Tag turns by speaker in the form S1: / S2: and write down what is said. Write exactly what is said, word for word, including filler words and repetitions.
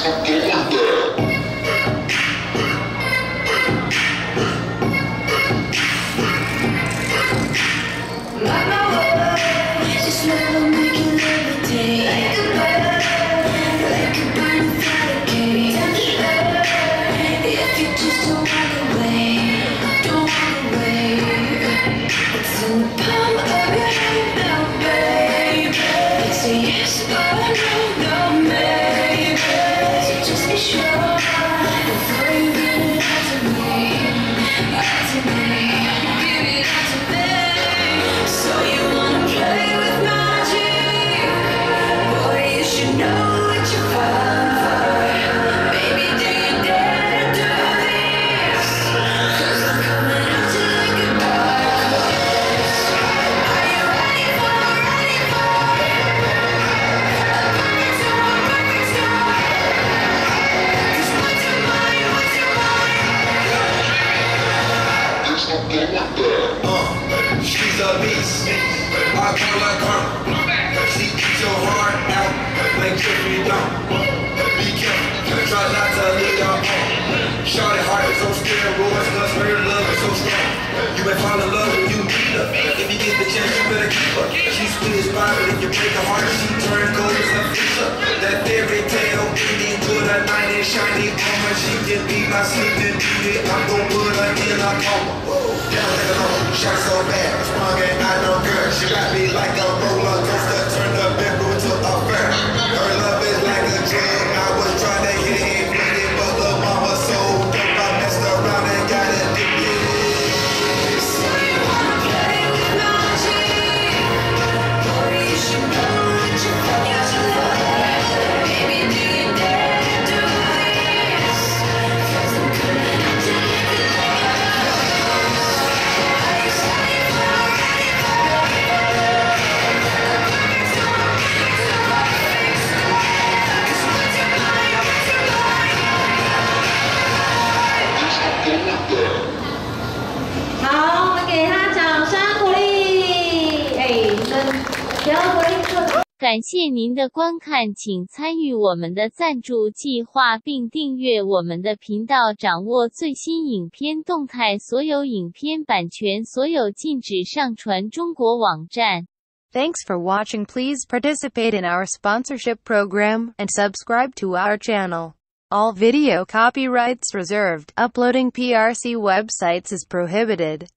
S1: She's a beast. I call her karma. She eats your heart out like Jeffrey Dahmer. Be careful, try not to leave your home. Shawty heart is on steroids, cause her love is so strong. You may fall in love when you meet her. If you get the chance, you better keep her. She's sweet as pie, but if you break her heart, she turns cold as a freezer. That fairy tale ending, put a knight in shiny armor. She can be my sleeping beauty. I'm gon' put her in a coma. Down like a low, shot so bad, sprung and I know girl. She got me like a roller coaster, turned the bedroom to a fair. Her love is like a drug. I was trying to hit it, hit it, but the mama so dope. I messed around and got addicted.
S2: So you wanna play with magic? Boy, you should know what you're for. Baby, do you dare to do this? 'Cause I'm coming at you like a
S3: 感谢您的观看，请参与我们的赞助计划并订阅我们的频道，掌握最新影片动态。所有影片版权所有，禁止上传中国网站。
S4: Thanks for watching. Please participate in our sponsorship program and subscribe to our channel. All video copyrights reserved. Uploading P R C websites is prohibited.